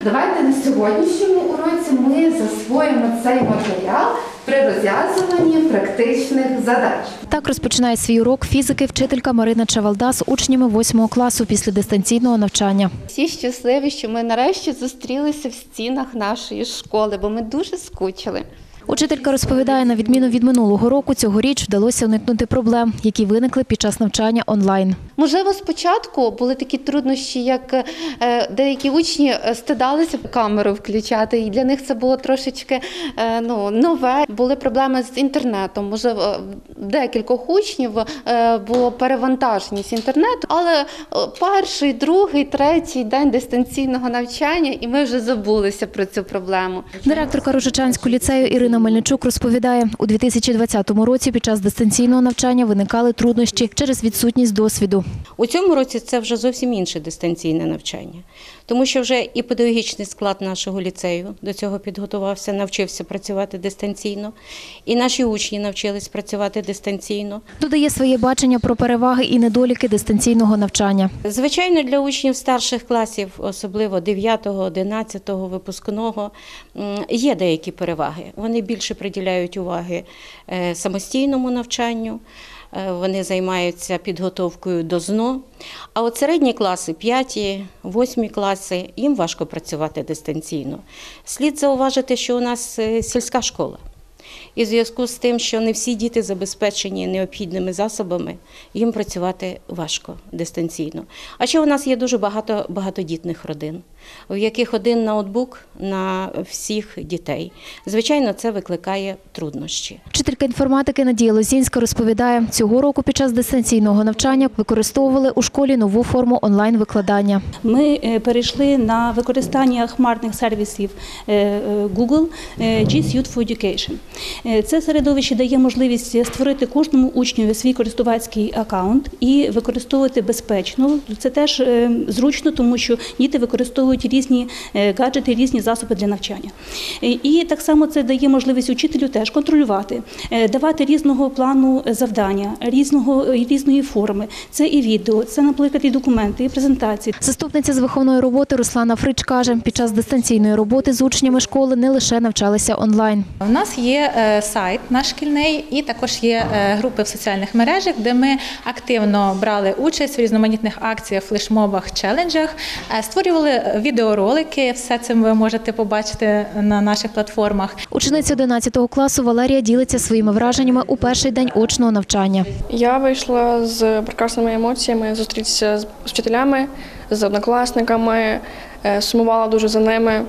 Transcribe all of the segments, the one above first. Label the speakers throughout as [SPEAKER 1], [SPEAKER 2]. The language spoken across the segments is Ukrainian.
[SPEAKER 1] Давайте на сьогоднішньому уроці ми засвоїмо цей матеріал при розв'язуванні практичних задач.
[SPEAKER 2] Так розпочинає свій урок фізики вчителька Марина Чавалда з учнями 8 класу після дистанційного навчання.
[SPEAKER 3] Всі щасливі, що ми нарешті зустрілися в стінах нашої школи, бо ми дуже скучили.
[SPEAKER 2] Учителька розповідає, на відміну від минулого року, цьогоріч вдалося уникнути проблем, які виникли під час навчання онлайн.
[SPEAKER 3] Можливо, спочатку були такі труднощі, як деякі учні стидалися камеру включати, і для них це було трошечки нове. Були проблеми з інтернетом. Можливо, декількох учнів було перевантаженість інтернету, але перший, другий, третій день дистанційного навчання, і ми вже забулися про цю проблему.
[SPEAKER 2] Директорка Рожичанського ліцею Ірина Мельничук розповідає, у 2020 році під час дистанційного навчання виникали труднощі через відсутність досвіду.
[SPEAKER 4] У цьому році це вже зовсім інше дистанційне навчання, тому що вже і педагогічний склад нашого ліцею до цього підготувався, навчився працювати дистанційно, і наші учні навчились працювати дистанційно.
[SPEAKER 2] Додає своє бачення про переваги і недоліки дистанційного навчання.
[SPEAKER 4] Звичайно, для учнів старших класів, особливо 9-го, 11-го випускного, є деякі переваги. Вони більше приділяють уваги самостійному навчанню, вони займаються підготовкою до ЗНО. А от середні класи, 5-ті, 8-ті класи, їм важко працювати дистанційно. Слід зауважити, що у нас сільська школа. І в зв'язку з тим, що не всі діти забезпечені необхідними засобами, їм працювати важко дистанційно. А ще у нас є дуже багато багатодітних родин, в яких один ноутбук на всіх дітей. Звичайно, це викликає труднощі.
[SPEAKER 2] Вчителька інформатики Надія Лозінська розповідає, цього року під час дистанційного навчання використовували у школі нову форму онлайн-викладання.
[SPEAKER 5] Ми перейшли на використання хмарних сервісів Google G Suite for Education. Це середовище дає можливість створити кожному учню свій користувацький аккаунт і використовувати безпечно. Це теж зручно, тому що діти використовують різні гаджети, різні засоби для навчання. І так само це дає можливість учителю теж контролювати, давати різного плану завдання, різної форми. Це і відео, це, наприклад, і документи, і презентації.
[SPEAKER 2] Заступниця з виховної роботи Руслана Фрич каже, під час дистанційної роботи з учнями школи не лише навчалися онлайн.
[SPEAKER 6] У нас є сайт наш шкільний і також є групи в соціальних мережах, де ми активно брали участь в різноманітних акціях, флешмобах, челенджах, створювали відеоролики, все це ви можете побачити на наших платформах.
[SPEAKER 2] Учениця 11 класу Валерія ділиться своїми враженнями у перший день очного навчання.
[SPEAKER 7] Я вийшла з прекрасними емоціями, зустрітися з вчителями, з однокласниками, сумувала дуже за ними.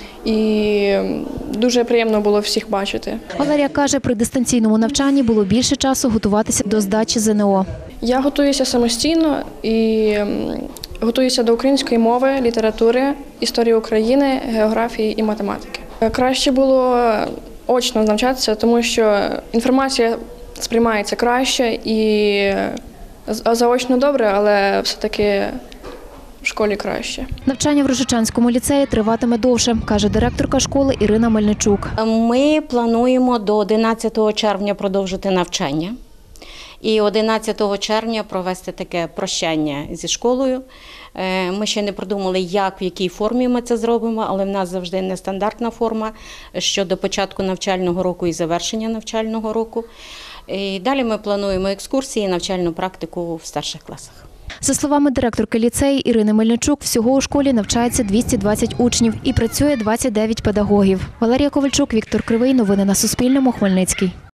[SPEAKER 7] І дуже приємно було всіх бачити.
[SPEAKER 2] Валерія каже, при дистанційному навчанні було більше часу готуватися до здачі ЗНО.
[SPEAKER 7] Я готуюся самостійно і готуюся до української мови, літератури, історії України, географії і математики. Краще було очно навчатися, тому що інформація сприймається краще і заочно добре, але все-таки в школі краще.
[SPEAKER 2] Навчання в Рожичанському ліцеї триватиме довше, каже директорка школи Ірина Мельничук.
[SPEAKER 4] Ми плануємо до 11 червня продовжити навчання. І 11 червня провести таке прощання зі школою. Ми ще не продумали, як, в якій формі ми це зробимо, але в нас завжди нестандартна форма щодо початку навчального року і завершення навчального року. І далі ми плануємо екскурсії і навчальну практику в старших класах.
[SPEAKER 2] За словами директорки ліцею Ірини Мельничук, всього у школі навчається 220 учнів і працює 29 педагогів. Валерія Ковальчук, Віктор Кривий. Новини на Суспільному. Хмельницький.